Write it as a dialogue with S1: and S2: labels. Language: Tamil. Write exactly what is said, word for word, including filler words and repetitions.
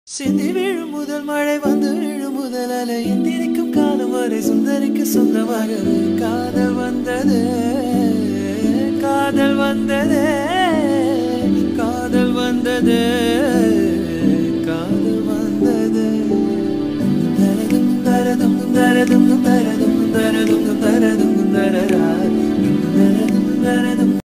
S1: சிந்தி விழும் முதல் மழை வந்து விழும் முதல் அலை எந்திரிக்கும் காலம் வரை சுந்தரிக்கு சொந்தமாகவே காதல் வந்தது காதல் வந்தது காதல் வந்தது காதல் வந்தது தரதும் தரதும் தரதும் தரதும் தரதும் தரதும் தரதும் தரதும்